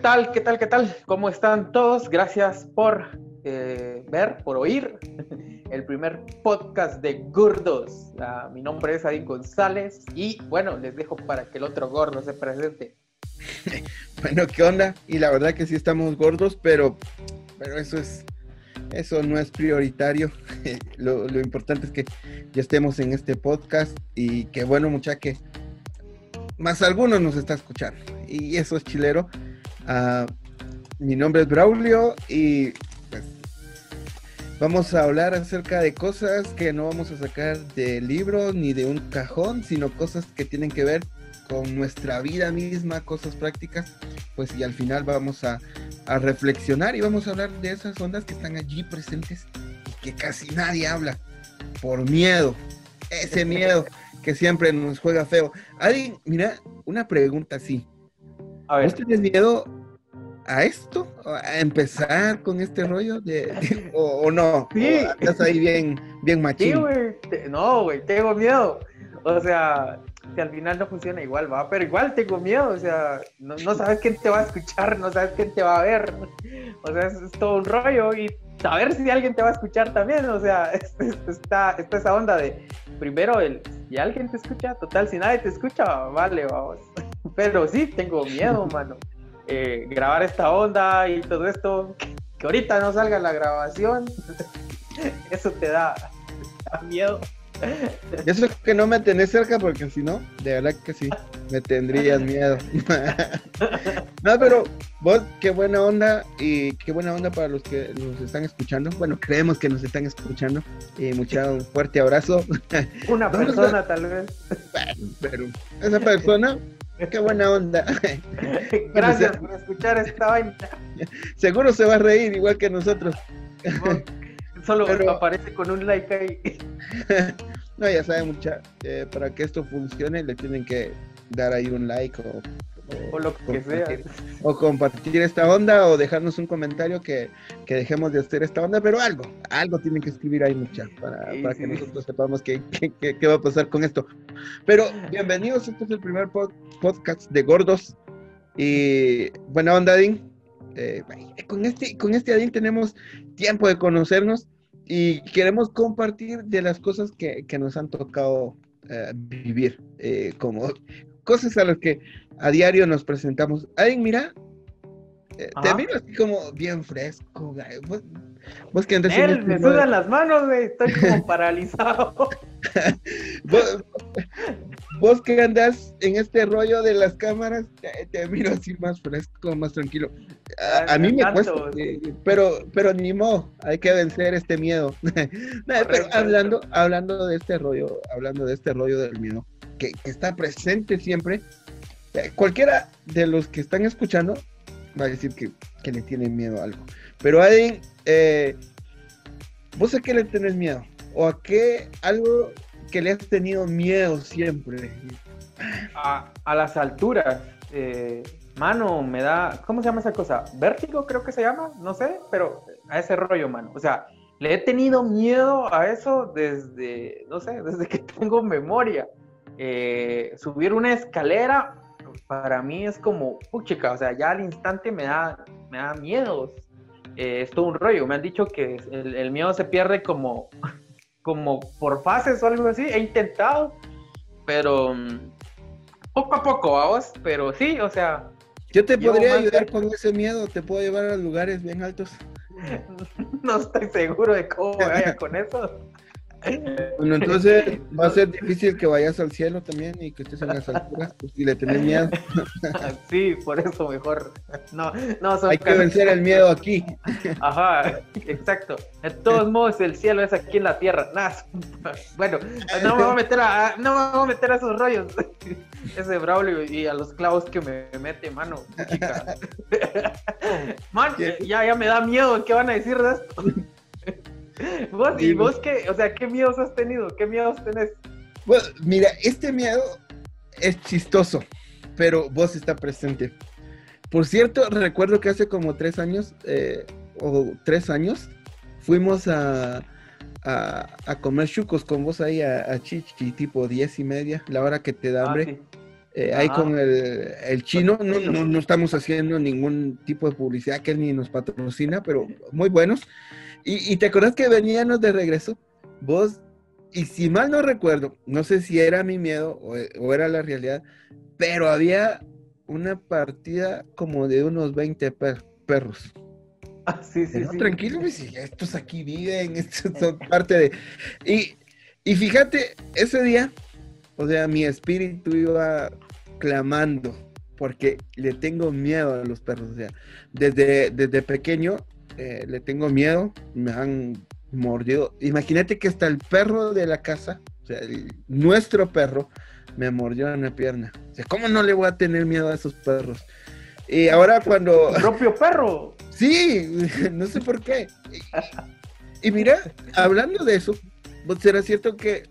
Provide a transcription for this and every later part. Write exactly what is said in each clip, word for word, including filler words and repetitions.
tal? ¿Qué tal? ¿Qué tal? ¿Cómo están todos? Gracias por eh, ver, por oír el primer podcast de Gordos. Uh, mi nombre es Adin González y bueno, les dejo para que el otro gordo se presente. Bueno, ¿qué onda? Y la verdad que sí estamos gordos, pero, pero eso es, eso no es prioritario. lo, lo importante es que ya estemos en este podcast y que bueno, mucha que más algunos nos está escuchando. Y eso es chilero. Uh, mi nombre es Braulio y pues vamos a hablar acerca de cosas que no vamos a sacar de libros ni de un cajón, sino cosas que tienen que ver con nuestra vida misma, cosas prácticas, pues y al final vamos a, a reflexionar y vamos a hablar de esas ondas que están allí presentes y que casi nadie habla, por miedo, ese miedo que siempre nos juega feo. Adi, mira, una pregunta así, A ver. ¿vos tenés miedo a esto? ¿A empezar con este rollo? De, de, o, ¿O no? Sí. ¿O estás ahí bien, bien machín? Sí, güey. No, güey, tengo miedo. O sea, si al final no funciona igual, va, pero igual tengo miedo, o sea, no, no sabes quién te va a escuchar, no sabes quién te va a ver, o sea, es, es todo un rollo y saber si alguien te va a escuchar también, o sea, es, es, está, está esa onda de, primero, el, si alguien te escucha, total, si nadie te escucha, vale, vamos, pero sí, tengo miedo, mano, eh, grabar esta onda y todo esto, que ahorita no salga la grabación, eso te da, te da miedo. Eso es que no me tenés cerca porque si no, de verdad que sí, me tendrías miedo. No, pero vos, qué buena onda y qué buena onda para los que nos están escuchando. Bueno, creemos que nos están escuchando y mucha, un fuerte abrazo. Una persona a... tal vez. Bueno, pero esa persona, qué buena onda. Gracias por escuchar esta vaina. Seguro se va a reír igual que nosotros. Solo pero... aparece con un like ahí. No, ya saben, mucha, eh, para que esto funcione le tienen que dar ahí un like o, o, o lo que sea. O compartir esta onda o dejarnos un comentario que, que dejemos de hacer esta onda, pero algo, algo tienen que escribir ahí, mucha, para, sí, para sí. que nosotros sepamos qué, qué, qué, qué va a pasar con esto. Pero bienvenidos, este es el primer pod, podcast de Gordos y buena onda, Adin. Eh, con este, con este Adin tenemos tiempo de conocernos y queremos compartir de las cosas que, que nos han tocado uh, vivir, eh, como cosas a las que a diario nos presentamos. Ay, mira, eh, te miro así como bien fresco, güey. Vos, vos que andas Él, me sudan de... las manos, güey, estoy como paralizado. vos, vos que andas en este rollo de las cámaras, te, te miro así más fresco, más tranquilo. A, a mí me cuesta, eh, pero, pero ni modo, hay que vencer este miedo. No, pero hablando, hablando de este rollo, hablando de este rollo del miedo, que, que está presente siempre, eh, cualquiera de los que están escuchando va a decir que, que le tienen miedo a algo. Pero Adin, eh, ¿vos a qué le tenés miedo? ¿O a qué algo que le has tenido miedo siempre? A, a las alturas. Eh, mano, me da... ¿Cómo se llama esa cosa? ¿Vértigo creo que se llama? No sé, pero a ese rollo, mano. O sea, le he tenido miedo a eso desde, no sé, desde que tengo memoria. Eh, subir una escalera para mí es como, puchica, o sea, ya al instante me da, me da miedo. Eh, es todo un rollo. Me han dicho que el, el miedo se pierde como... como por fases o algo así, he intentado, pero poco a poco, vamos, pero sí, o sea... Yo te podría ayudar de... con ese miedo, te puedo llevar a lugares bien altos. No estoy seguro de cómo vaya con eso. Bueno, entonces va a ser difícil que vayas al cielo también y que estés en las alturas, pues si le tenés miedo. Sí, por eso mejor. No, no, son hay que vencer el miedo aquí. Ajá, exacto. De todos modos, el cielo es aquí en la tierra. Nah, bueno, no me voy a meter a, no me voy a meter a esos rollos. Ese Braulio y a los clavos que me mete, mano. Chica. Man, ya, ya me da miedo. ¿Qué van a decir de esto? ¿Vos, ¿Y vos qué? O sea, ¿qué miedos has tenido? ¿Qué miedos tenés? Bueno, mira, este miedo es chistoso, pero vos está presente. Por cierto, recuerdo que hace como tres años, eh, o tres años, fuimos a, a, a comer chucos con vos ahí a, a Chichi, tipo diez y media, la hora que te da hambre. Ah, sí. eh, ahí Ajá. con el, el chino. No, no, no estamos haciendo ningún tipo de publicidad que él ni nos patrocina, pero muy buenos. Y, y te acuerdas que veníamos de regreso, vos, y si mal no recuerdo, no sé si era mi miedo o, o era la realidad, pero había una partida como de unos veinte per- perros. Ah, sí, sí, No, sí. tranquilo, pues, si estos aquí viven, estos son parte de... Y, y fíjate, ese día, o sea, mi espíritu iba clamando, porque le tengo miedo a los perros, o sea, desde, desde pequeño eh, le tengo miedo, me han mordido. Imagínate que hasta el perro de la casa, o sea, el- nuestro perro, me mordió en la pierna. O sea, ¿cómo no le voy a tener miedo a esos perros? Y ahora cuando... Tu propio perro. Sí, no sé por qué. Y, y mira, hablando de eso, ¿vos ¿será cierto que,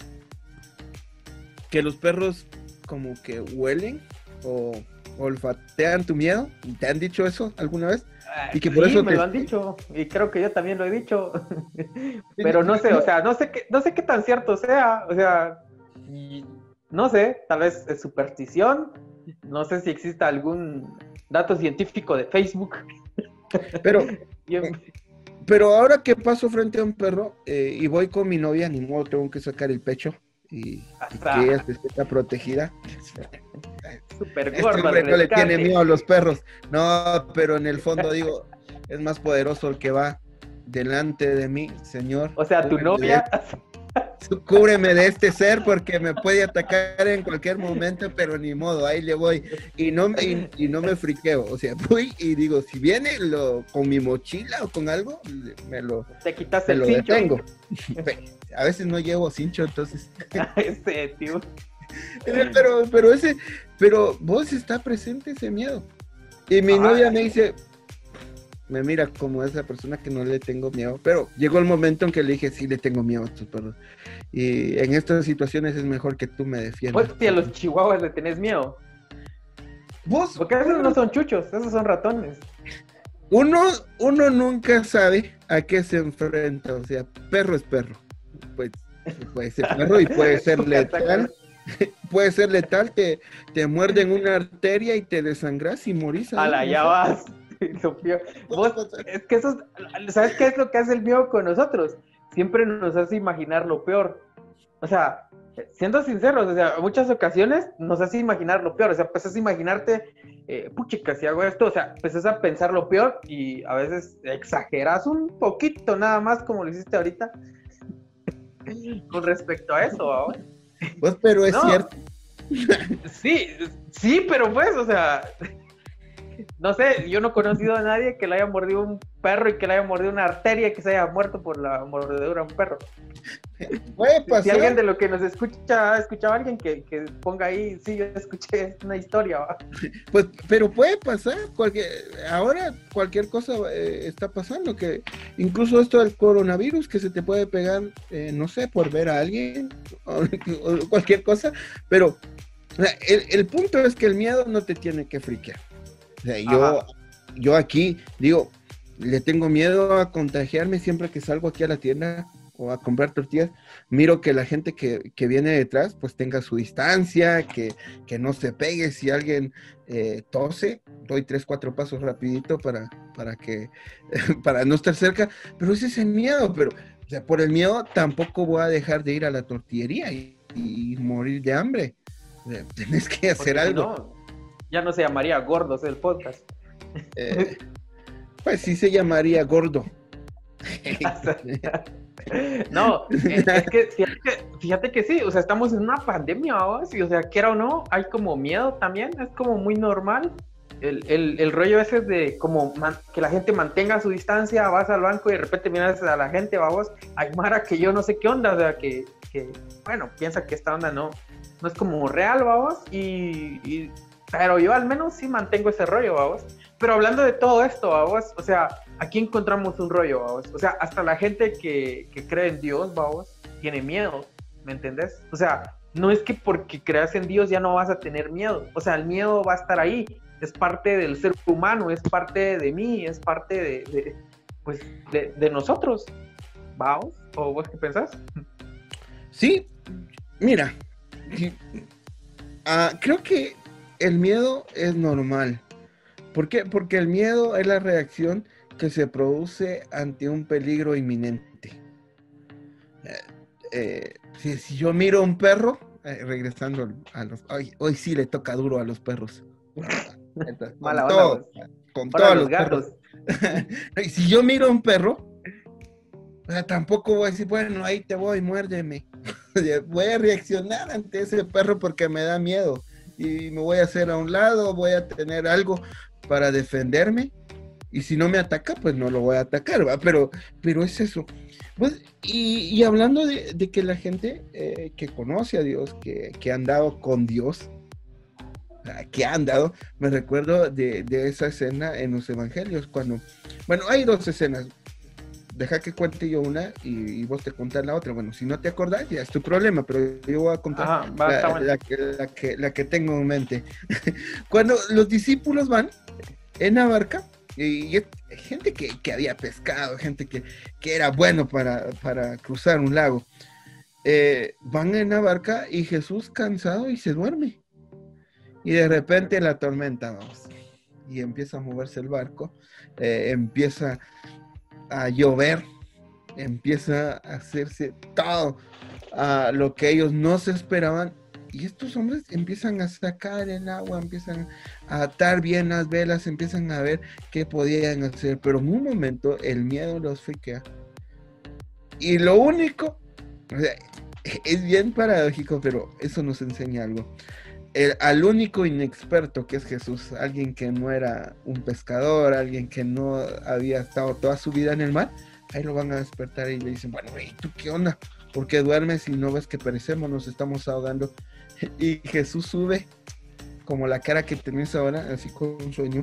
que los perros como que huelen o olfatean tu miedo? ¿Te han dicho eso alguna vez? Ah, Y que por sí, eso me te... lo han dicho y creo que yo también lo he dicho. Pero no sé, o sea, no sé qué, no sé qué tan cierto sea, o sea, y no sé, tal vez es superstición, no sé si exista algún dato científico de Facebook. Pero, Yo- pero ahora que paso frente a un perro eh, y voy con mi novia, ni modo, tengo que sacar el pecho y, y que ella hasta se sienta protegida. súper Este gordo al hombre no le tiene rescate. miedo a los perros. No, pero en el fondo digo, es más poderoso el que va delante de mí, Señor. O sea, tu Cúbreme de, novia, cúbreme de este ser porque me puede atacar en cualquier momento, pero ni modo, ahí le voy. Y no, y, y no me friqueo. O sea, voy y digo, si viene lo, con mi mochila o con algo, me lo, te quitas me el lo cincho. detengo. A veces no llevo cincho, entonces... Ese tío. Pero, pero ese, pero vos está presente ese miedo. Y mi Ajá. novia me dice, me mira como esa persona que no le tengo miedo, pero llegó el momento en que le dije, sí le tengo miedo a estos perros. Y en estas situaciones es mejor que tú me defiendas. Vos, si a los chihuahuas le tenés miedo. Vos, Porque esos no son chuchos, esos son ratones. uno, uno nunca sabe a qué se enfrenta, o sea, perro es perro. Pues puede ser perro y puede ser letal. Puede ser letal, te, te muerden una arteria y te desangras y morís. A la ya vas. Vos, es que eso es, ¿sabes qué es lo que hace el miedo con nosotros? Siempre nos hace imaginar lo peor. O sea, siendo sinceros, o sea, en muchas ocasiones nos hace imaginar lo peor. O sea, empezás a imaginarte, eh, puchica, si hago esto, o sea, empezás a pensar lo peor y a veces exageras un poquito nada más, como lo hiciste ahorita, con respecto a eso, ¿va? Pues, pero es No. cierto. Sí, sí, pero pues, o sea, no sé, yo no he conocido a nadie que le haya mordido un perro y que le haya mordido una arteria y que se haya muerto por la mordedura de un perro. Puede pasar. Si alguien de lo que nos escucha ha escuchado a alguien que, que ponga ahí, sí, yo escuché una historia, ¿va? Pues, pero puede pasar, cualquier, ahora cualquier cosa eh, está pasando, que incluso esto del coronavirus que se te puede pegar, eh, no sé, por ver a alguien o, o cualquier cosa, pero o sea, el, el punto es que el miedo no te tiene que friquear. O sea, yo, yo aquí digo, le tengo miedo a contagiarme siempre que salgo aquí a la tienda o a comprar tortillas, miro que la gente que, que viene detrás pues tenga su distancia, que, que no se pegue si alguien eh, tose, doy tres, cuatro pasos rapidito para, para que, para no estar cerca, pero ese es el miedo, pero o sea, por el miedo tampoco voy a dejar de ir a la tortillería y, y morir de hambre. O sea, tenés que hacer Porque algo. Si no, ya no se llamaría Gordos el podcast. Eh, pues sí se llamaría gordo. No, es, es que fíjate, que fíjate que sí, o sea, estamos en una pandemia, ¿no? Sí, o sea, quiera o no, hay como miedo también, es como muy normal. El, el, el rollo ese de como man, que la gente mantenga su distancia, vas al banco y de repente miras a la gente, vamos, hay mara que yo no sé qué onda, o sea, que, que bueno, piensa que esta onda no, no es como real, vamos, y, y pero yo al menos sí mantengo ese rollo, vamos. Pero hablando de todo esto, vamos, o sea, aquí encontramos un rollo, vamos. O sea, hasta la gente que, que cree en Dios, vamos, tiene miedo, ¿me entendés? O sea, no es que porque creas en Dios ya no vas a tener miedo. O sea, el miedo va a estar ahí. Es parte del ser humano, es parte de mí, es parte de, de pues, de, de nosotros, vamos. ¿O vos qué pensás? Sí, mira, uh, creo que el miedo es normal. ¿Por qué? Porque el miedo es la reacción que se produce ante un peligro inminente. Eh, eh, si, si yo miro a un perro, eh, regresando a los... Hoy, hoy sí le toca duro a los perros. Con Mala onda, todo, vos. con Ahora todos los los perros. gatos. Y si yo miro a un perro, o sea, tampoco voy a decir, bueno, ahí te voy, muérdeme. Voy a reaccionar ante ese perro porque me da miedo. Y me voy a hacer a un lado, voy a tener algo para defenderme. Y si no me ataca, pues no lo voy a atacar, ¿va? Pero, pero es eso. Pues, y, y hablando de, de que la gente eh, que conoce a Dios, que, que ha andado con Dios, que ha andado, me recuerdo de, de esa escena en los evangelios, cuando, bueno, hay dos escenas. Deja que cuente yo una y, y vos te contás la otra. Bueno, si no te acordás, ya es tu problema, pero yo voy a contar Ajá, va, la, bueno. la, que, la, que, la que tengo en mente. Cuando los discípulos van en la barca, y, y gente que, que había pescado, gente que, que era bueno para, para cruzar un lago, eh, van en la barca y Jesús cansado y se duerme. Y de repente la tormenta, vamos, y empieza a moverse el barco, eh, empieza a llover, empieza a hacerse todo uh, lo que ellos no se esperaban, y estos hombres empiezan a sacar el agua, empiezan a atar bien las velas, empiezan a ver qué podían hacer, pero en un momento el miedo los friquea, y lo único, o sea, es bien paradójico, pero eso nos enseña algo. El, al único inexperto que es Jesús, alguien que no era un pescador, alguien que no había estado toda su vida en el mar, ahí lo van a despertar y le dicen, bueno, ¿y tú qué onda? ¿Por qué duermes y no ves que perecemos, nos estamos ahogando? Y Jesús sube, como la cara que tenés ahora, así con un sueño,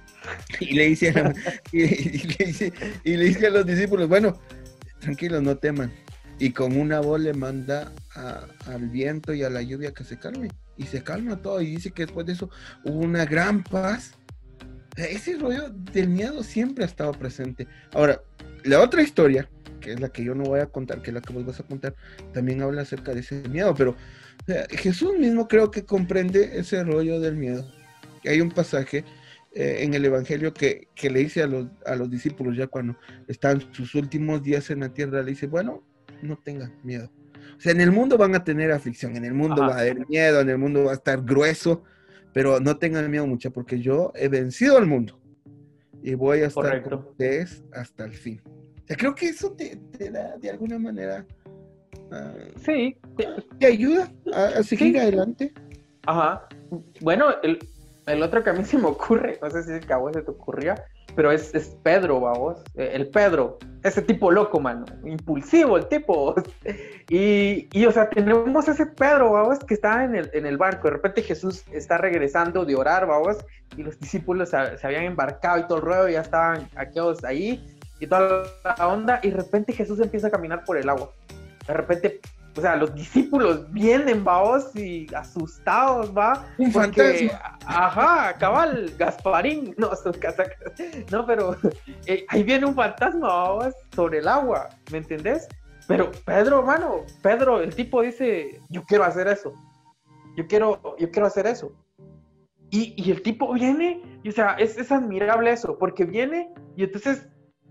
y le dice a, y, y le dice, y le dice a los discípulos, bueno, tranquilos, no teman. Y con una voz le manda a, al viento y a la lluvia que se calme. Y se calma todo. Y dice que después de eso hubo una gran paz. Ese rollo del miedo siempre ha estado presente. Ahora, la otra historia, que es la que yo no voy a contar, que es la que vos vas a contar, también habla acerca de ese miedo. Pero o sea, Jesús mismo creo que comprende ese rollo del miedo. Hay un pasaje eh, en el Evangelio que, que le dice a los, a los discípulos, ya cuando están sus últimos días en la tierra, le dice, bueno, no tengan miedo. O sea, en el mundo van a tener aflicción, en el mundo Ajá. va a haber miedo, en el mundo va a estar grueso, pero no tengan miedo mucho, porque yo he vencido al mundo y voy a estar Correcto. con ustedes hasta el fin. O sea, creo que eso te, te da de alguna manera, uh, sí, te, te ayuda a, a seguir sí. adelante. Ajá. Bueno, el, el otro que a mí se me ocurre, no sé si es que a vos se te ocurría, pero es, es Pedro, vamos, el Pedro, ese tipo loco, mano, impulsivo el tipo, y, y o sea, tenemos ese Pedro, vamos, que está en el, en el barco, de repente Jesús está regresando de orar, vamos, y los discípulos se, se habían embarcado y todo el ruedo, ya estaban aquellos ahí, y toda la onda, y de repente Jesús empieza a caminar por el agua, de repente, o sea, los discípulos vienen, vamos, y asustados, va. Un porque, fantasma. Ajá, cabal, Gasparín, no, no, pero eh, ahí viene un fantasma, vamos, sobre el agua, ¿me entendés? Pero Pedro, mano, Pedro, el tipo dice, yo quiero hacer eso, yo quiero, yo quiero hacer eso. Y, y el tipo viene, y, o sea, es, es admirable eso, porque viene y entonces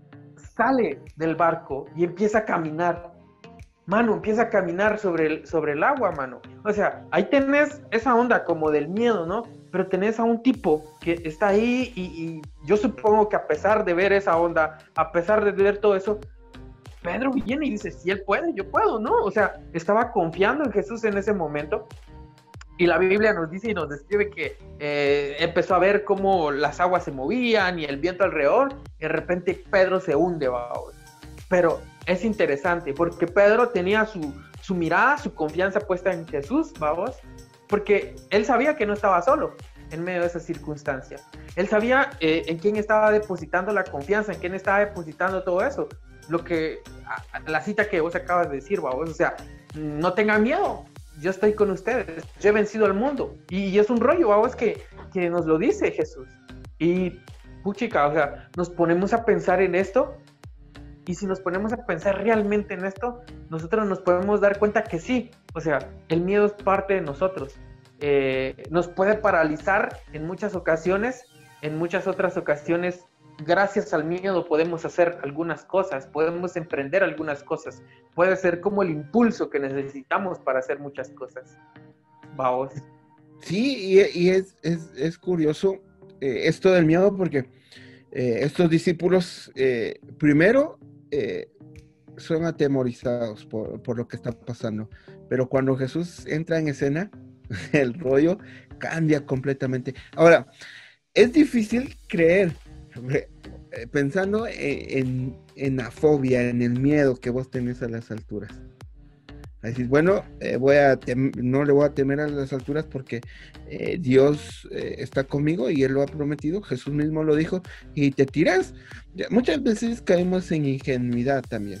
sale del barco y empieza a caminar. Mano, empieza a caminar sobre el, sobre el agua, mano. O sea, ahí tenés esa onda como del miedo, ¿no? Pero tenés a un tipo que está ahí y, y yo supongo que a pesar de ver esa onda, a pesar de ver todo eso, Pedro viene y dice, si él puede, yo puedo, ¿no? O sea, estaba confiando en Jesús en ese momento. Y la Biblia nos dice y nos describe que eh, empezó a ver cómo las aguas se movían y el viento alrededor, y de repente Pedro se hunde, vamos. Pero es interesante porque Pedro tenía su, su mirada, su confianza puesta en Jesús, vamos, porque él sabía que no estaba solo en medio de esa circunstancia. Él sabía eh, en quién estaba depositando la confianza, en quién estaba depositando todo eso. Lo que, a, la cita que vos acabas de decir, vamos, o sea, no tengan miedo, yo estoy con ustedes, yo he vencido al mundo. Y, y es un rollo, vamos, que, que nos lo dice Jesús. Y, puchica, o sea, nos ponemos a pensar en esto. Y si nos ponemos a pensar realmente en esto, nosotros nos podemos dar cuenta que sí, o sea, el miedo es parte de nosotros. eh, nos puede paralizar en muchas ocasiones, en muchas otras ocasiones, gracias al miedo podemos hacer algunas cosas, podemos emprender algunas cosas, puede ser como el impulso que necesitamos para hacer muchas cosas. Vamos. Sí, y, y es, es, es curioso eh, esto del miedo porque eh, estos discípulos, eh, primero, eh, son atemorizados por, por lo que está pasando, pero cuando Jesús entra en escena, el rollo cambia completamente. Ahora, es difícil creer, pensando en, en, en la fobia, en el miedo que vos tenés a las alturas. Decís, bueno, eh, voy a tem- no le voy a temer a las alturas porque eh, Dios eh, está conmigo y Él lo ha prometido, Jesús mismo lo dijo, y te tiras. Ya, muchas veces caemos en ingenuidad también,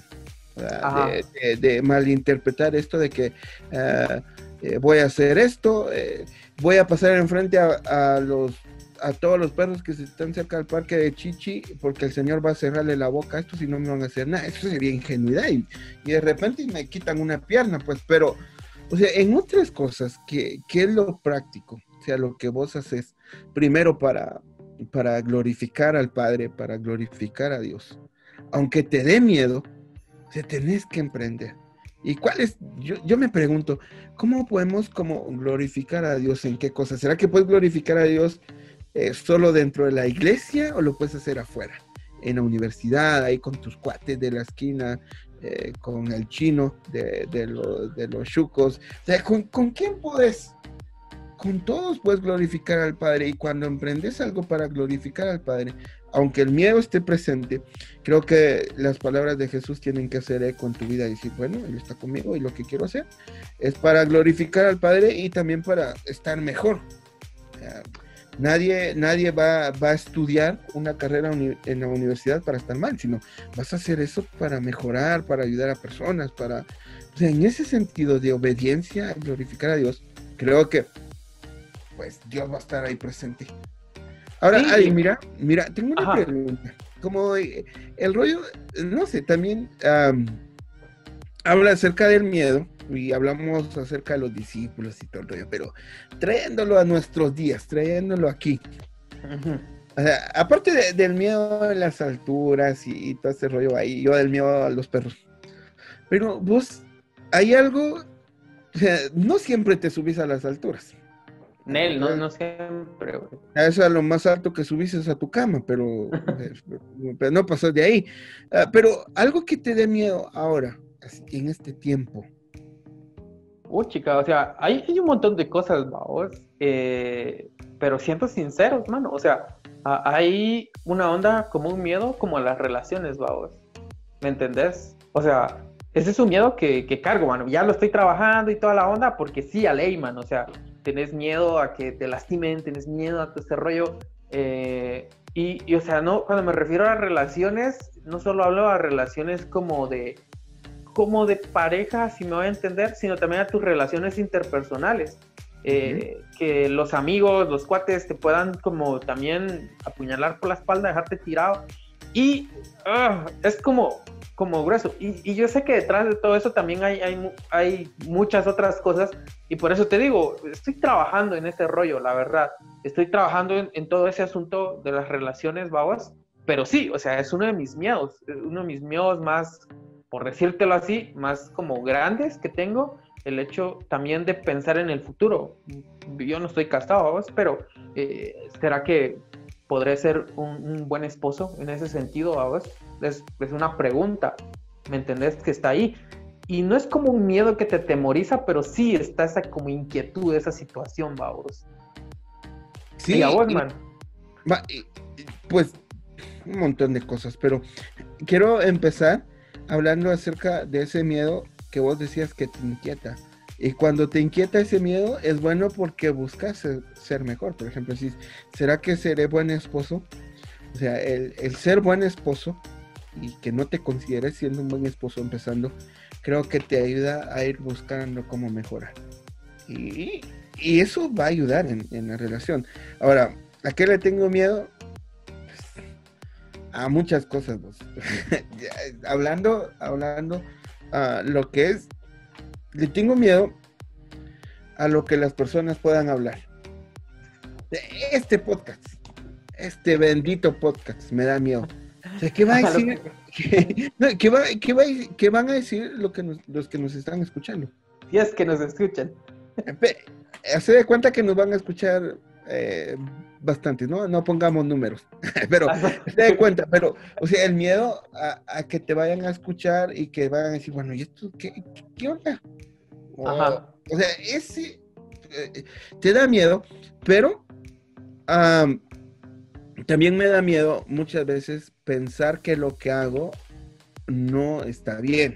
de, de, de malinterpretar esto de que uh, eh, voy a hacer esto, eh, voy a pasar enfrente a, a los a todos los perros que se están cerca del parque de Chichi, porque el Señor va a cerrarle la boca a estos y no me van a hacer nada. Eso sería ingenuidad, y, y de repente me quitan una pierna, pues, pero, o sea, en otras cosas, ¿qué, qué es lo práctico? O sea, lo que vos haces primero para, para glorificar al Padre, para glorificar a Dios, aunque te dé miedo, o sea, tenés que emprender. ¿Y cuál es? Yo, yo me pregunto, ¿cómo podemos como glorificar a Dios? ¿En qué cosas? ¿Será que puedes glorificar a Dios eh, solo dentro de la iglesia o lo puedes hacer afuera? En la universidad, ahí con tus cuates de la esquina, eh, con el chino de, de, lo, de los chucos. O sea, ¿con, ¿con quién puedes? Con todos puedes glorificar al Padre, y cuando emprendes algo para glorificar al Padre, aunque el miedo esté presente, creo que las palabras de Jesús tienen que hacer eco en tu vida y decir, bueno, Él está conmigo y lo que quiero hacer es para glorificar al Padre y también para estar mejor. O sea, nadie, nadie va, va a estudiar una carrera uni- en la universidad para estar mal, sino vas a hacer eso para mejorar, para ayudar a personas, para, o sea, en ese sentido de obediencia a glorificar a Dios, creo que pues Dios va a estar ahí presente. Ahora, sí. Ay, mira, mira, tengo una Ajá. pregunta. Como eh, el rollo, no sé, también um, habla acerca del miedo y hablamos acerca de los discípulos y todo el rollo, pero trayéndolo a nuestros días, trayéndolo aquí. Uh-huh. O sea, aparte de, del miedo a las alturas y, y todo ese rollo ahí, yo del miedo a los perros. Pero vos, hay algo, o sea, no siempre te subís a las alturas. Nel, no, no siempre, güey. Eso es lo más alto que subiste a tu cama, pero, pero no pasó de ahí. Uh, pero algo que te dé miedo ahora, en este tiempo. Uy, chica, o sea, hay, hay un montón de cosas, vamos, eh, pero siento sinceros, mano, o sea, a, hay una onda como un miedo como a las relaciones, vamos, ¿me entendés? O sea, ese es un miedo que, que cargo, mano, ya lo estoy trabajando y toda la onda, porque sí, a ley, mano, o sea, tenés miedo a que te lastimen, tenés miedo a todo ese rollo, eh, y, y, o sea, no, cuando me refiero a relaciones, no solo hablo a relaciones como de, como de pareja, si me voy a entender, sino también a tus relaciones interpersonales, eh, uh-huh. que los amigos, los cuates te puedan como también apuñalar por la espalda, dejarte tirado, y uh, es como, como grueso, y, y yo sé que detrás de todo eso también hay, hay, hay muchas otras cosas, y por eso te digo, estoy trabajando en ese rollo, la verdad, estoy trabajando en, en todo ese asunto de las relaciones, babas, pero sí, o sea, es uno de mis miedos, uno de mis miedos más, por decírtelo así, más como grandes que tengo, el hecho también de pensar en el futuro. Yo no estoy casado, babas, pero eh, ¿será que podré ser un, un buen esposo en ese sentido, babas? Es, es una pregunta, ¿me entendés? Que está ahí. Y no es como un miedo que te temoriza, pero sí está esa como inquietud, esa situación, babos. Sí. ¿Y a vos, man? Va, pues un montón de cosas, pero quiero empezar hablando acerca de ese miedo que vos decías que te inquieta. Y cuando te inquieta ese miedo, es bueno porque buscas ser, ser mejor. Por ejemplo, si ¿será que seré buen esposo? O sea, el, el ser buen esposo y que no te consideres siendo un buen esposo empezando, creo que te ayuda a ir buscando cómo mejorar. Y, y eso va a ayudar en, en la relación. Ahora, ¿a qué le tengo miedo? Pues, a muchas cosas. Pues. hablando, hablando, uh, lo que es, le tengo miedo a lo que las personas puedan hablar. De este podcast, este bendito podcast, me da miedo. O sea, ¿qué va a decir? ¿Qué, no, ¿qué, va, qué, va, ¿Qué van a decir lo que nos, los que nos están escuchando? Si es que nos escuchan. Se da cuenta que nos van a escuchar eh, bastante, ¿no? No pongamos números, pero se da cuenta, pero, o sea, el miedo a, a que te vayan a escuchar y que vayan a decir, bueno, ¿y esto qué, qué, qué onda? O, o sea, ese eh, te da miedo, pero um, también me da miedo muchas veces pensar que lo que hago no está bien.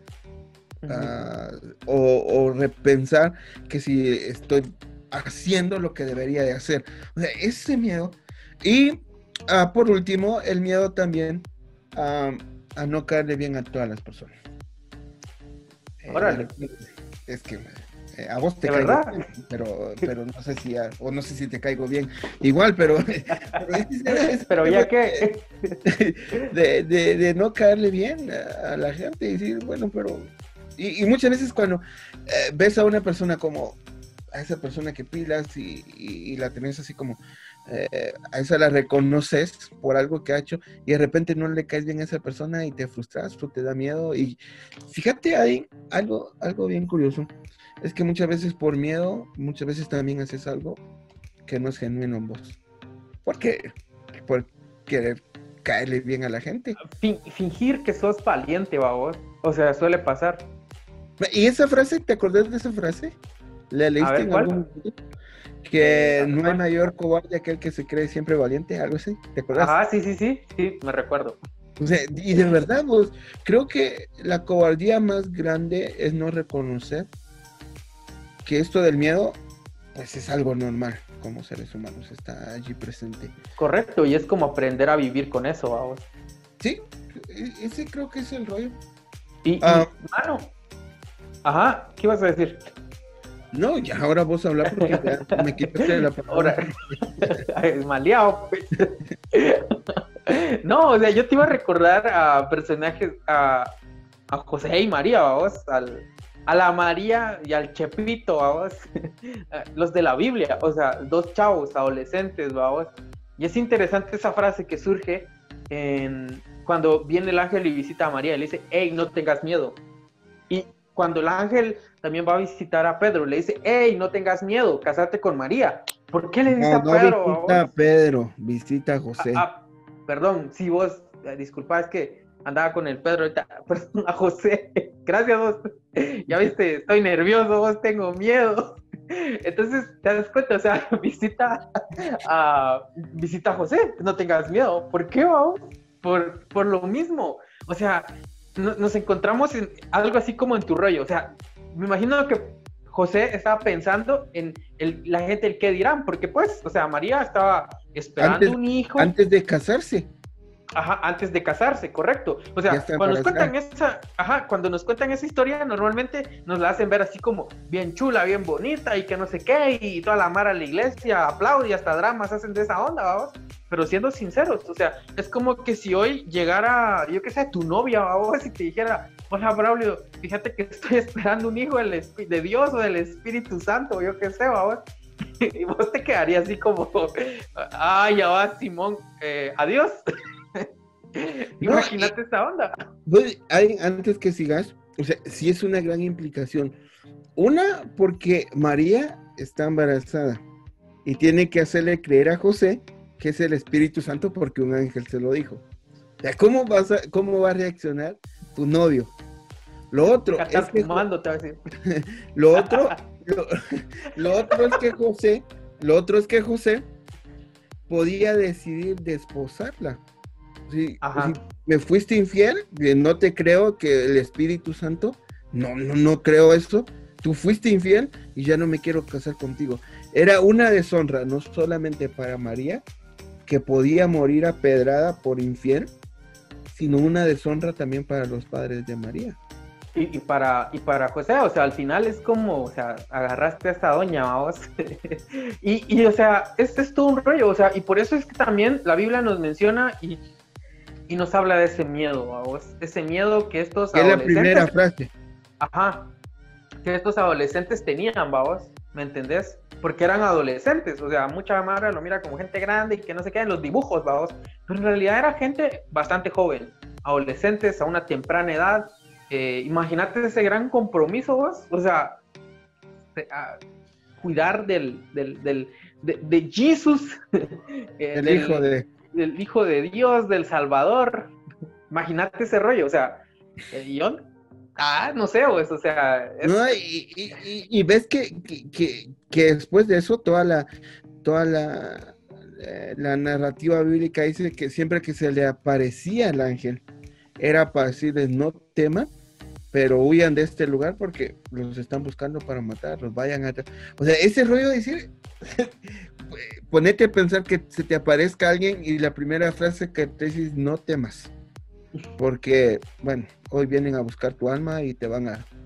Uh, o, o repensar que si estoy haciendo lo que debería de hacer. O sea, ese miedo. Y uh, por último, el miedo también uh, a no caerle bien a todas las personas. Órale. Eh, es que eh, a vos te caigo bien, pero, pero no sé si a, o no sé si te caigo bien igual, pero pero, es, es, pero ya que de, de, de no caerle bien a, a la gente y decir, bueno, pero y, y muchas veces cuando eh, ves a una persona como a esa persona que pilas y, y, y la tenés así como eh, a esa la reconoces por algo que ha hecho y de repente no le caes bien a esa persona y te frustras o te da miedo. Y fíjate ahí algo, algo bien curioso, es que muchas veces por miedo, muchas veces también haces algo que no es genuino en vos. ¿Por qué? Por querer caerle bien a la gente. Fin, fingir que sos valiente, babos. O sea, suele pasar. ¿Y esa frase, te acordás de esa frase? ¿La leíste ver, en ¿cuál? algún momento? Que eh, no hay mayor cobarde aquel que se cree siempre valiente, algo así, ¿te acuerdas? Ajá, sí, sí, sí, sí, me recuerdo. O sea, y de verdad, pues, creo que la cobardía más grande es no reconocer que esto del miedo, pues es algo normal, como seres humanos, está allí presente. Correcto, y es como aprender a vivir con eso, vamos. Sí, ese creo que es el rollo. Y, ah, y mano, ajá, ¿qué ibas a decir? No, ya ahora vos hablar porque ya me quitaste la palabra. Es maleado, pues. No, o sea, yo te iba a recordar a personajes, a, a José y María, vamos, al, a la María y al Chepito, vamos, los de la Biblia, o sea, dos chavos adolescentes, vamos. Y es interesante esa frase que surge en, cuando viene el ángel y visita a María, y le dice, hey, no tengas miedo. Y cuando el ángel también va a visitar a Pedro, le dice, hey, no tengas miedo, casate con María. ¿Por qué le dice no, a Pedro? No visita a Pedro, visita a José. Ah, ah, perdón, si vos, eh, disculpa, es que andaba con el Pedro ahorita, perdón, a José. Gracias vos. Ya viste, estoy nervioso, vos tengo miedo. Entonces, te das cuenta, o sea, visita a, visita a José, no tengas miedo. ¿Por qué, vamos? Por, por lo mismo. O sea, nos encontramos en algo así como en tu rollo, o sea, me imagino que José estaba pensando en el, la gente, el qué dirán, porque pues, o sea, María estaba esperando antes, un hijo. Antes de casarse. Ajá, antes de casarse, correcto. O sea, cuando nos cuentan esa, ajá, cuando nos cuentan esa historia, normalmente nos la hacen ver así como bien chula, bien bonita y que no sé qué, y toda la mara a la iglesia aplaude y hasta dramas hacen de esa onda, vamos. Pero siendo sinceros, o sea, es como que si hoy llegara, yo qué sé, tu novia, vamos, y te dijera, hola, Braulio, fíjate que estoy esperando un hijo de Dios o del Espíritu Santo, yo qué sé, vamos. Y vos te quedarías así como, ah, ya va, Simón, eh, adiós. Imagínate no, esa onda. Pues, hay, antes que sigas, o sea, sí es una gran implicación. Una, porque María está embarazada y tiene que hacerle creer a José que es el Espíritu Santo porque un ángel se lo dijo. O sea, ¿cómo, vas a, cómo va a reaccionar tu novio? Lo otro es que fumando, te voy a decir. lo otro lo, lo otro es que José lo otro es que José podía decidir desposarla. Si, si me fuiste infiel, no te creo que el Espíritu Santo, no, no, no creo eso, tú fuiste infiel y ya no me quiero casar contigo. Era una deshonra, no solamente para María, que podía morir apedrada por infiel, sino una deshonra también para los padres de María. Y, y, para, y para José, o sea, al final es como, o sea, agarraste a esta doña, vamos. y, y, o sea, este es todo un rollo, o sea, y por eso es que también la Biblia nos menciona y Y nos habla de ese miedo, vamos, ese miedo que estos adolescentes... Es la primera frase. Ajá, que estos adolescentes tenían, vamos, ¿me entendés? Porque eran adolescentes, o sea, mucha madre lo mira como gente grande y que no se queda en los dibujos, vamos, pero en realidad era gente bastante joven, adolescentes a una temprana edad. Eh, imagínate ese gran compromiso, vos, o sea, de, a, cuidar del, del, del de, de Jesús, eh, El del, hijo de... del Hijo de Dios, del Salvador. Imagínate ese rollo, o sea, eh, yo, ah, no sé, pues, o sea, es... No, y, y, y, y ves que, que, que, que después de eso toda la toda la, la narrativa bíblica dice que siempre que se le aparecía el ángel era para decirles no teman, pero huyan de este lugar porque los están buscando para matarlos, vayan a... O sea, ese rollo de decir, ponete a pensar que se te aparezca alguien y la primera frase que te dices, no temas, porque, bueno, hoy vienen a buscar tu alma y te van a...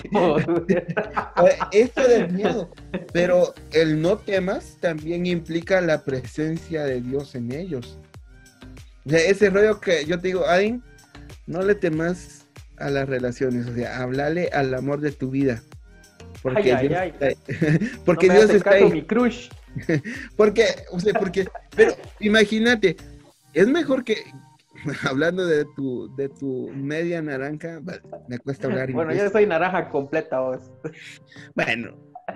Esto del miedo, pero el no temas también implica la presencia de Dios en ellos. O sea, ese rollo que yo te digo, Adin, no le temas a las relaciones, o sea, háblale al amor de tu vida. Porque ay, Dios ay, ay. Porque no me Dios está ahí. Mi crush. Porque, o sea, porque, pero imagínate, es mejor que, hablando de tu, de tu media naranja, me cuesta hablar Bueno, inglés. yo soy naranja completa, vos. Bueno,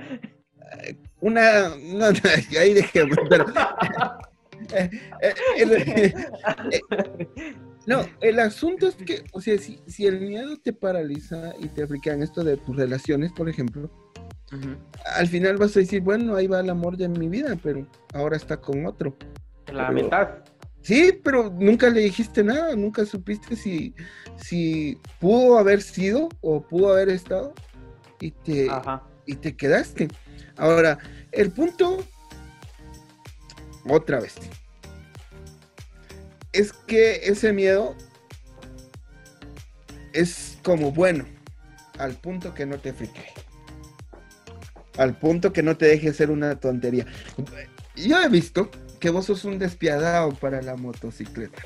una, no, no, ahí dejemos, pero... Eh, eh, el, eh, eh, no, el asunto es que, o sea, si, si el miedo te paraliza y te friquea en esto de tus relaciones, por ejemplo, uh-huh. Al final vas a decir, bueno, ahí va el amor de mi vida, pero ahora está con otro. La pero, mitad. Sí, pero nunca le dijiste nada, nunca supiste si, si pudo haber sido o pudo haber estado y te, y te quedaste. Ahora, el punto... Otra vez. Es que ese miedo es como bueno, al punto que no te frique. Al punto que no te deje ser una tontería. Yo he visto que vos sos un despiadado para la motocicleta.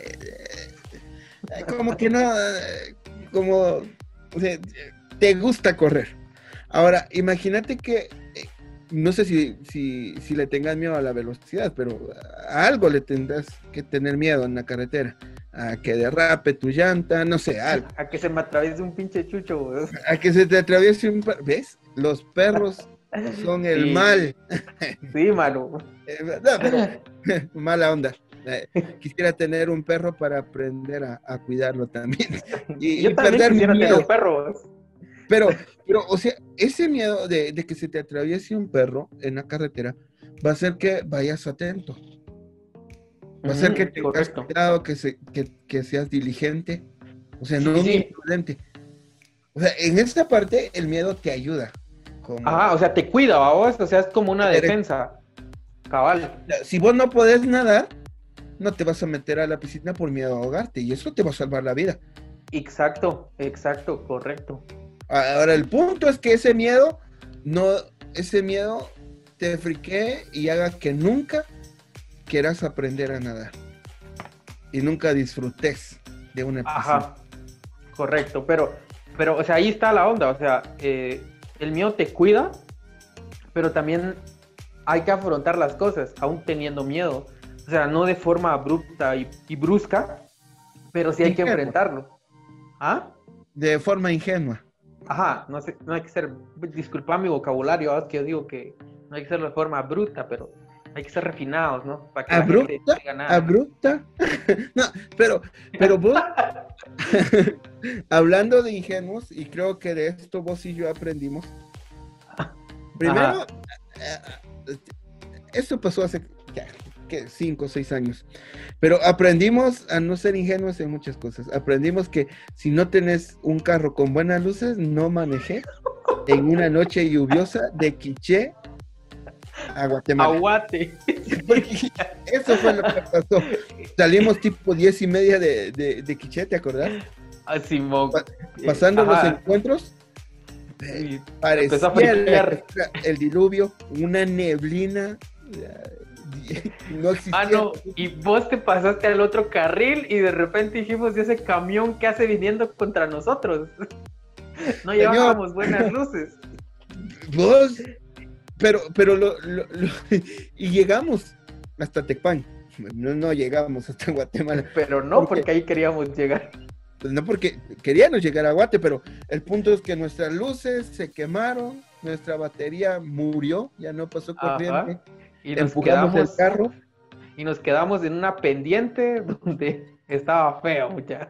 Como que no, como, o sea, te gusta correr. Ahora, imagínate que no sé si, si, si le tengas miedo a la velocidad, pero a algo le tendrás que tener miedo en la carretera. A que derrape tu llanta, no sé, algo. A que se me atraviese un pinche chucho, güey. A que se te atraviese un perro. ¿Ves? Los perros son el sí. mal. Sí, mano. No, pero, mala onda. Quisiera tener un perro para aprender a, a cuidarlo también. Y, Yo y también perder quisiera mi tener miedo. un perro. Pero, pero, o sea, ese miedo de, de que se te atraviese un perro en la carretera va a hacer que vayas atento. Va a hacer que tengas cuidado, que, se, que, que seas diligente. O sea, no sí, sí. imprudente. O sea, en esta parte el miedo te ayuda. Como... Ajá, o sea, te cuida, vos. O sea, es como una defensa. Cabal. Si vos no podés nadar, no te vas a meter a la piscina por miedo a ahogarte. Y eso te va a salvar la vida. Exacto, exacto, correcto. Ahora, el punto es que ese miedo, no, ese miedo te friquee y haga que nunca quieras aprender a nadar. Y nunca disfrutes de una piscina. Ajá, correcto, pero, pero, o sea, ahí está la onda, o sea, eh, el miedo te cuida, pero también hay que afrontar las cosas, aún teniendo miedo. O sea, no de forma abrupta y, y brusca, pero sí hay ingenua. Que enfrentarlo. ¿Ah? De forma ingenua. Ajá, no, sé, no hay que ser, disculpa mi vocabulario, es que yo digo que no hay que ser de forma bruta, pero hay que ser refinados, ¿no? Para que ¿Abrupta? La gente no diga nada. ¿Abrupta? No, pero, pero vos, hablando de ingenuos, y creo que de esto vos y yo aprendimos, primero, uh, esto pasó hace, ¿qué? cinco o seis años, pero aprendimos a no ser ingenuos en muchas cosas. Aprendimos que si no tenés un carro con buenas luces, no manejé en una noche lluviosa de Quiché a Guatemala. Aguate. Eso fue lo que pasó. Salimos tipo diez y media de, de, de Quiché, ¿te acordás? Ah, Simón. Pa pasando Ajá. los encuentros, eh, parecía el, el diluvio, una neblina. No existía. Ah, no, y vos te pasaste al otro carril y de repente dijimos de ese camión que hace viniendo contra nosotros. No llevábamos buenas luces. Vos, pero, pero lo, lo, lo, y llegamos hasta Tecpan. No, no llegamos hasta Guatemala. Pero no, porque, porque ahí queríamos llegar. Pues no porque queríamos llegar a Guate, pero el punto es que nuestras luces se quemaron, nuestra batería murió, ya no pasó corriente. Ajá. Y nos quedamos el carro. Y nos quedamos en una pendiente donde estaba feo, muchacho.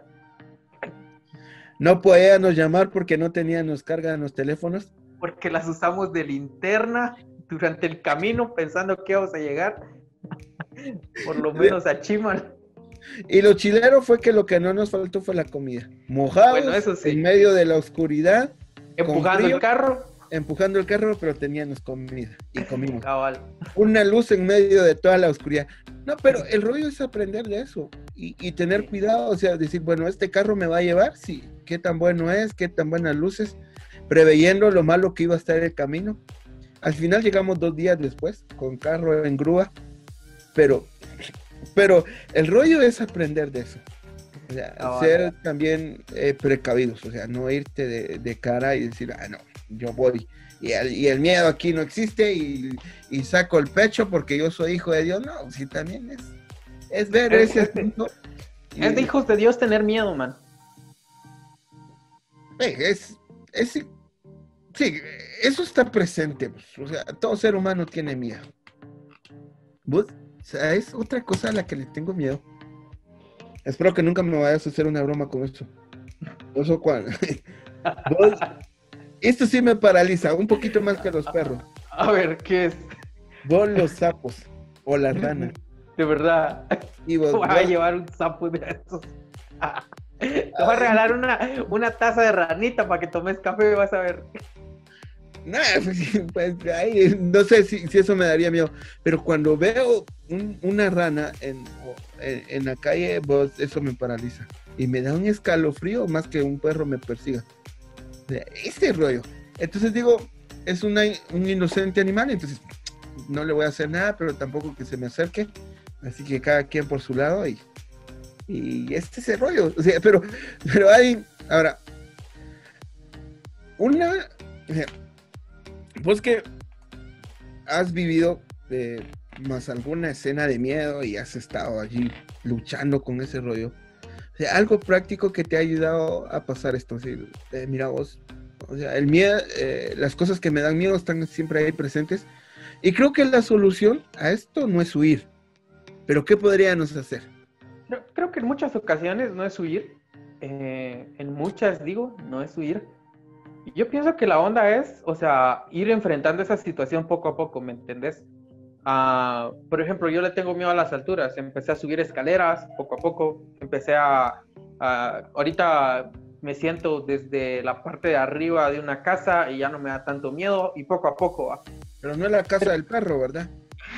No podíamos llamar porque no teníamos carga en los teléfonos. Porque las usamos de linterna durante el camino pensando que íbamos a llegar por lo menos a Chimal. Y lo chilero fue que lo que no nos faltó fue la comida. Mojados, bueno, eso sí. En medio de la oscuridad. Empujando frío, el carro. Empujando el carro, pero teníamos comida. Y comimos. Cabal. Una luz en medio de toda la oscuridad. No, pero el rollo es aprender de eso. Y, y tener sí. cuidado, o sea, decir, bueno, este carro me va a llevar, sí. Qué tan bueno es, qué tan buenas luces. Preveyendo lo malo que iba a estar el camino. Al final llegamos dos días después, con carro en grúa. Pero... Pero el rollo es aprender de eso. O sea, oh, ser vale. también eh, precavidos, o sea, no irte de, de cara y decir, ah, no, yo voy. Y el, y el miedo aquí no existe y, y saco el pecho porque yo soy hijo de Dios. No, sí, también es, es ver es, ese asunto. Es y, de hijos de Dios tener miedo, man. Es, es, sí, eso está presente. Pues, o sea, todo ser humano tiene miedo. ¿Vos? O sea, es otra cosa a la que le tengo miedo. Espero que nunca me vayas a hacer una broma con esto. Eso cuando... Vos... Esto sí me paraliza, un poquito más que los perros. A ver, ¿qué es? Vos los sapos o las ranas. De verdad. Y vos, voy a vos... llevar un sapo de estos. Te voy a regalar una, una taza de ranita para que tomes café y vas a ver. No, pues, ay, no sé si, si eso me daría miedo, pero cuando veo un, una rana en, en, en la calle, pues, eso me paraliza y me da un escalofrío más que un perro me persiga. O sea, ese rollo. Entonces digo, es una, un inocente animal, entonces no le voy a hacer nada, pero tampoco que se me acerque, así que cada quien por su lado y, y este es el rollo. O sea, pero, pero hay, ahora, una... O sea, vos que has vivido eh, más alguna escena de miedo y has estado allí luchando con ese rollo, o sea, algo práctico que te ha ayudado a pasar esto, así, eh, mira vos, o sea, el miedo, eh, las cosas que me dan miedo están siempre ahí presentes, y creo que la solución a esto no es huir, pero ¿qué podríamos hacer? Creo, creo que en muchas ocasiones no es huir, eh, en muchas digo, no es huir. Yo pienso que la onda es, o sea, ir enfrentando esa situación poco a poco, ¿me entendés? Uh, por ejemplo, yo le tengo miedo a las alturas, empecé a subir escaleras poco a poco, empecé a, a... Ahorita me siento desde la parte de arriba de una casa y ya no me da tanto miedo y poco a poco... ¿va? Pero no es la casa del perro, ¿verdad?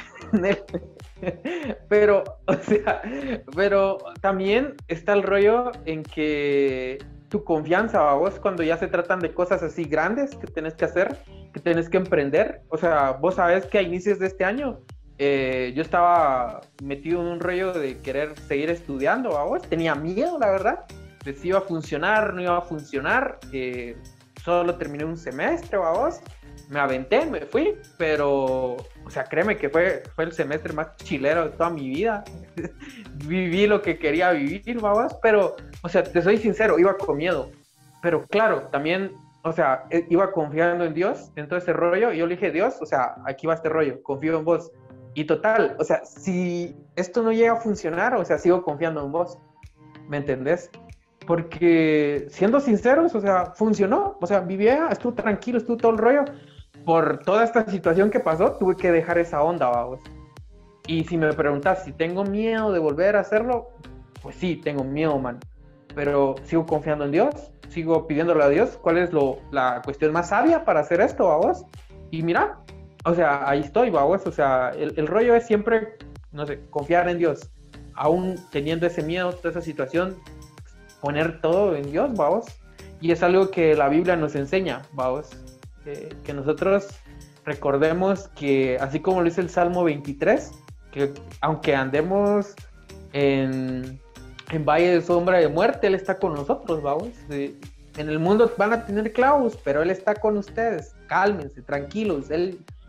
Pero, o sea, pero también está el rollo en que... tu confianza a vos cuando ya se tratan de cosas así grandes que tenés que hacer, que tenés que emprender. O sea, vos sabés que a inicios de este año eh, yo estaba metido en un rollo de querer seguir estudiando a vos. Tenía miedo, la verdad, de si iba a funcionar, no iba a funcionar. Eh, solo terminé un semestre a vos. Me aventé, me fui, pero, o sea, créeme que fue, fue el semestre más chilero de toda mi vida. Viví lo que quería vivir, babas, pero, o sea, te soy sincero, iba con miedo. Pero claro, también, o sea, iba confiando en Dios, en todo ese rollo, y yo le dije, Dios, o sea, aquí va este rollo, confío en vos. Y total, o sea, si esto no llega a funcionar, o sea, sigo confiando en vos. ¿Me entendés? Porque, siendo sinceros, o sea, funcionó. O sea, vivía, estuvo tranquilo, estuvo todo el rollo. Por toda esta situación que pasó, tuve que dejar esa onda, vamos. Y si me preguntas si tengo miedo de volver a hacerlo, pues sí, tengo miedo, man. Pero sigo confiando en Dios, sigo pidiéndole a Dios cuál es lo, la cuestión más sabia para hacer esto, vamos. Y mira, o sea, ahí estoy, vamos. O sea, el, el rollo es siempre, no sé, confiar en Dios. Aún teniendo ese miedo, toda esa situación, poner todo en Dios, vamos. Y es algo que la Biblia nos enseña, vamos. Eh, que nosotros recordemos que, así como lo dice el Salmo veintitrés, que aunque andemos en, en valle de sombra de muerte, Él está con nosotros, vamos. Eh, en el mundo van a tener clavos, pero Él está con ustedes. Cálmense, tranquilos. Él,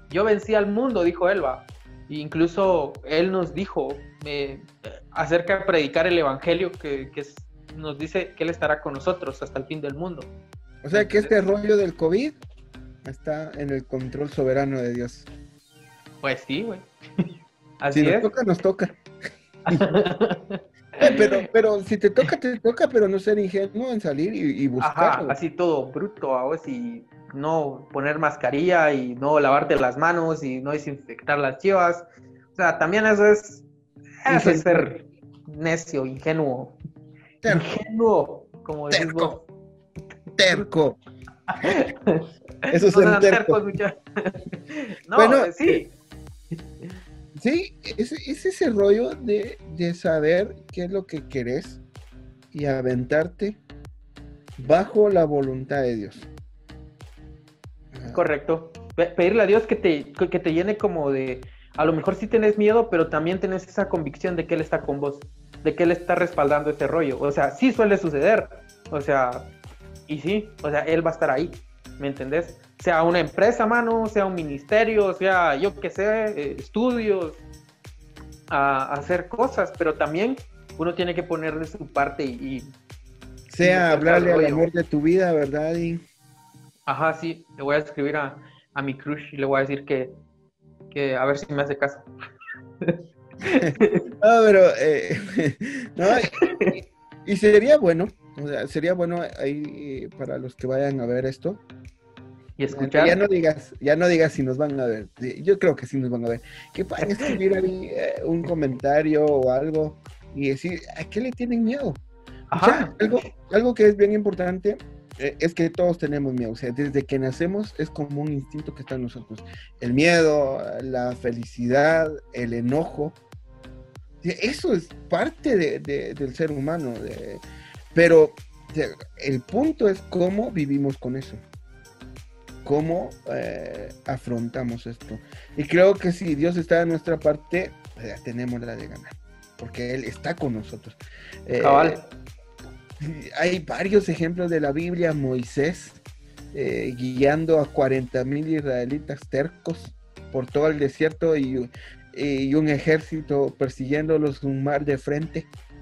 yo vencí al mundo, dijo él, va. E incluso él nos dijo eh, acerca de predicar el evangelio, que, que es, nos dice que él estará con nosotros hasta el fin del mundo. O sea que este rollo del COVID está en el control soberano de Dios. Pues sí, güey. Así si nos es. toca, nos toca. eh, pero, pero si te toca, te toca, pero no ser ingenuo en salir y, y buscar. Ajá, así todo bruto, a vos, y no poner mascarilla y no lavarte las manos y no desinfectar las chivas. O sea, también eso es, eso es ser necio, ingenuo. Terco. Ingenuo, como decís Terco. vos. Terco. Eso es no ser terco. Tercos, no, bueno, sí. Sí, es, es ese rollo de, de saber qué es lo que querés y aventarte bajo la voluntad de Dios. Correcto. Pedirle a Dios que te, que te llene como de, a lo mejor sí tenés miedo, pero también tenés esa convicción de que Él está con vos, de que Él está respaldando ese rollo. O sea, sí suele suceder, o sea, y sí, o sea, Él va a estar ahí, ¿me entendés? Sea una empresa, mano, sea un ministerio, sea yo qué sé, eh, estudios, a, a hacer cosas, pero también uno tiene que poner de su parte y... y sea y hablarle al amor de tu vida, ¿verdad? Y... Ajá, sí, le voy a escribir a, a mi crush y le voy a decir que, que a ver si me hace caso. no, pero eh, no, y, y sería bueno, o sea, sería bueno ahí para los que vayan a ver esto. Y escuchar. Ya no digas, ya no digas si nos van a ver. Yo creo que sí nos van a ver. Que pueden escribir ahí eh, un comentario o algo y decir, ¿a qué le tienen miedo? Ajá. O sea, algo, algo que es bien importante eh, es que todos tenemos miedo. O sea, desde que nacemos es como un instinto que está en nosotros. El miedo, la felicidad, el enojo. Eso es parte de, de, del ser humano. De, pero o sea, el punto es cómo vivimos con eso. Cómo eh, afrontamos esto. Y creo que si Dios está de nuestra parte, pues, tenemos la de ganar, porque Él está con nosotros. Eh, Cabal. Hay varios ejemplos de la Biblia. Moisés eh, guiando a cuarenta mil israelitas tercos por todo el desierto y, y un ejército persiguiéndolos, un mar de frente.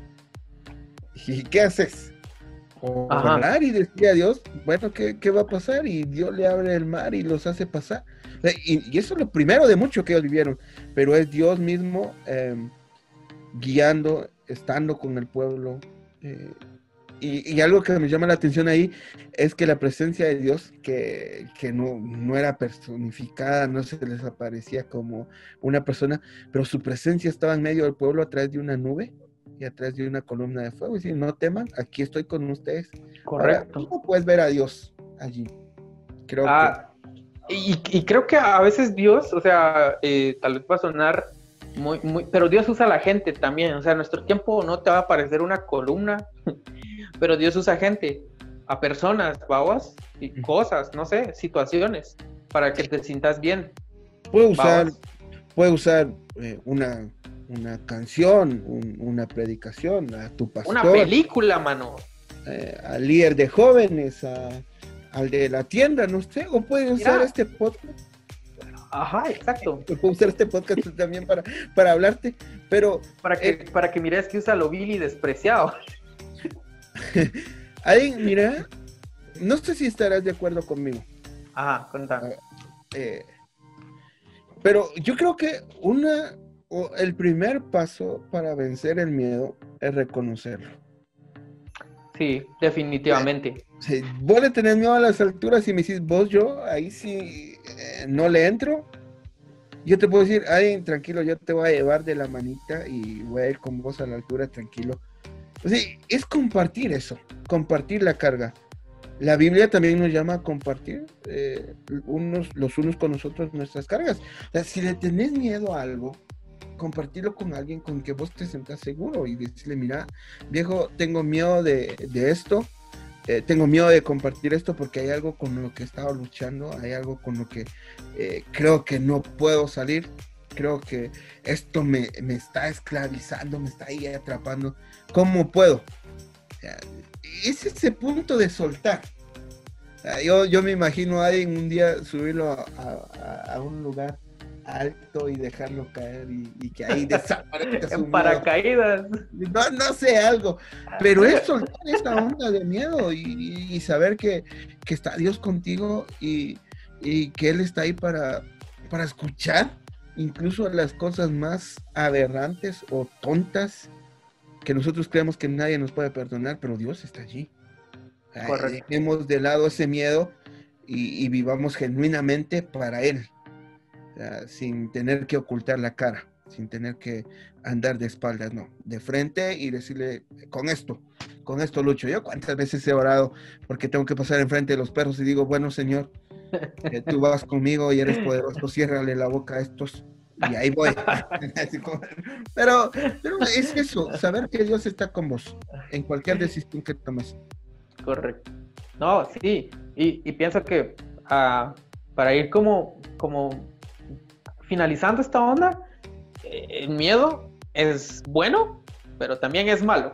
¿Y qué haces? Orar y decir a Dios, bueno, ¿qué, ¿qué va a pasar? Y Dios le abre el mar y los hace pasar. Y, y eso es lo primero de mucho que ellos vivieron, pero es Dios mismo eh, guiando, estando con el pueblo. Eh, y, y algo que me llama la atención ahí es que la presencia de Dios, que, que no, no era personificada, no se les aparecía como una persona, pero su presencia estaba en medio del pueblo a través de una nube y atrás de una columna de fuego, y decir, no teman, aquí estoy con ustedes. Correcto. Ahora, ¿cómo puedes ver a Dios allí? Creo ah, que... Y, y creo que a veces Dios, o sea, eh, tal vez va a sonar muy, muy, pero Dios usa a la gente también, o sea, en nuestro tiempo no te va a aparecer una columna, pero Dios usa gente, a personas, babas, y cosas, no sé, situaciones, para que te sientas bien. Puede usar, puede usar eh, una... una canción, un, una predicación, a tu pastor, una película, mano, eh, al líder de jóvenes, a, al de la tienda, no sé, o puede usar Mira. este podcast. Ajá, exacto. Puede usar este podcast también para, para hablarte, pero... Para que, eh, para que mires que usa lo vil y despreciado. Ahí, mira, no sé si estarás de acuerdo conmigo. Ajá, cuéntame. Eh, pero yo creo que una... O el primer paso para vencer el miedo es reconocerlo. Sí, definitivamente. Si vos le tenés miedo a las alturas y me decís, vos, yo, ahí sí eh, no le entro, yo te puedo decir, ay, tranquilo, yo te voy a llevar de la manita y voy a ir con vos a la altura, tranquilo. O sea, es compartir eso, compartir la carga. La Biblia también nos llama a compartir eh, unos, los unos con nosotros nuestras cargas. O sea, si le tenés miedo a algo, compartirlo con alguien con que vos te sientas seguro y decirle, mira, viejo, tengo miedo de, de esto, eh, tengo miedo de compartir esto porque hay algo con lo que he estado luchando, hay algo con lo que eh, creo que no puedo salir, creo que esto me, me está esclavizando, me está ahí atrapando, ¿cómo puedo? Es ese punto de soltar. Yo, yo me imagino a alguien un día subirlo a, a, a un lugar alto y dejarlo caer y, y que ahí desaparezca su En miedo. paracaídas. No, no sé, algo, pero es soltar esta onda de miedo y, y saber que, que está Dios contigo y, y que Él está ahí para, para escuchar incluso las cosas más aberrantes o tontas que nosotros creemos que nadie nos puede perdonar, pero Dios está allí. Correcto. Dejemos de lado ese miedo y, y vivamos genuinamente para Él. O sea, sin tener que ocultar la cara, sin tener que andar de espaldas, no, de frente y decirle, con esto, con esto lucho. Yo cuántas veces he orado porque tengo que pasar enfrente de los perros y digo, bueno, Señor, eh, tú vas conmigo y eres poderoso, ciérrale la boca a estos y ahí voy. pero, pero es eso, saber que Dios está con vos en cualquier decisión que tomes. Correcto. No, sí, y, y pienso que uh, para ir como, como finalizando esta onda, eh, el miedo es bueno, pero también es malo.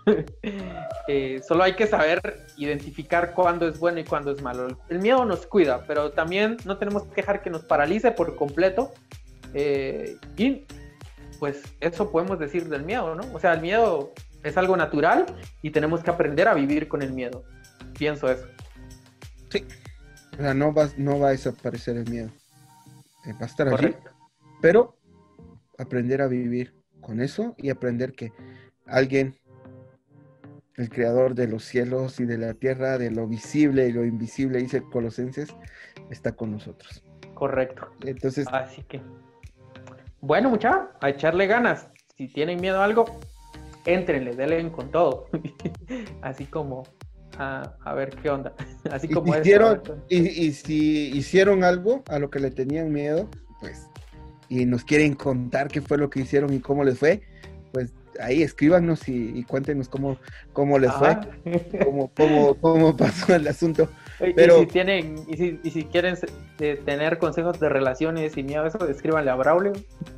eh, solo hay que saber identificar cuándo es bueno y cuándo es malo. El miedo nos cuida, pero también no tenemos que dejar que nos paralice por completo. Eh, y pues eso podemos decir del miedo, ¿no? O sea, el miedo es algo natural y tenemos que aprender a vivir con el miedo. Pienso eso. Sí, o sea, no va, no va a desaparecer el miedo. Va a estar allí, pero aprender a vivir con eso y aprender que alguien, el creador de los cielos y de la tierra, de lo visible y lo invisible, dice Colosenses, está con nosotros. Correcto. Entonces, así que, bueno, muchachos, a echarle ganas. Si tienen miedo a algo, éntrenle, denle con todo. Así como a, a ver qué onda. Así como hicieron, esto, y, y si hicieron algo a lo que le tenían miedo, pues, y nos quieren contar qué fue lo que hicieron y cómo les fue, pues ahí escríbanos y, y cuéntenos cómo, cómo les Ajá. fue, cómo, cómo, cómo pasó el asunto. Pero, y si tienen, y si, y si quieren eh, tener consejos de relaciones y miedo a eso, escríbanle a Braulio.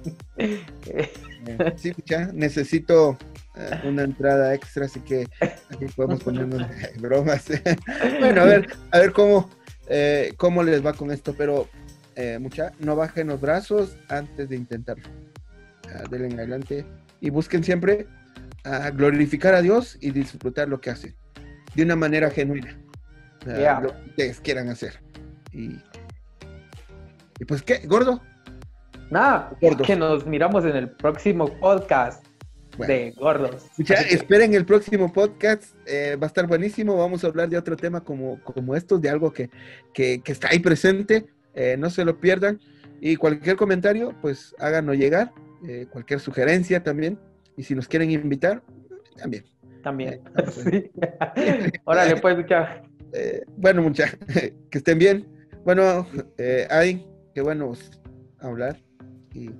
Sí, ya necesito uh, una entrada extra, así que aquí podemos ponernos bromas. Bueno, a ver, a ver cómo, eh, cómo les va con esto, pero eh, mucha, no bajen los brazos antes de intentarlo. Uh, denle adelante y busquen siempre uh, glorificar a Dios y disfrutar lo que hacen de una manera genuina. Uh, yeah. Lo que ustedes quieran hacer. Y, y pues, ¿qué, gordo? Nada, Gordos. Que nos miramos en el próximo podcast bueno, de Gordos. Ya, esperen el próximo podcast, eh, va a estar buenísimo, vamos a hablar de otro tema como, como estos, de algo que, que, que está ahí presente, eh, no se lo pierdan, y cualquier comentario, pues háganos llegar, eh, cualquier sugerencia también, y si nos quieren invitar, también. También, eh, sí. Órale, pues, muchachos. Eh, bueno, muchachos, que estén bien. Bueno, eh, ay, qué bueno hablar. Y,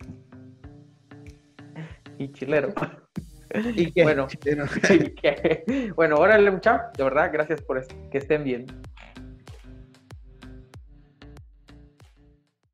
y chilero. ¿Y qué? Bueno, Chileno. ¿Y qué? Bueno, órale, muchachos, de verdad, gracias por esto. Que estén bien.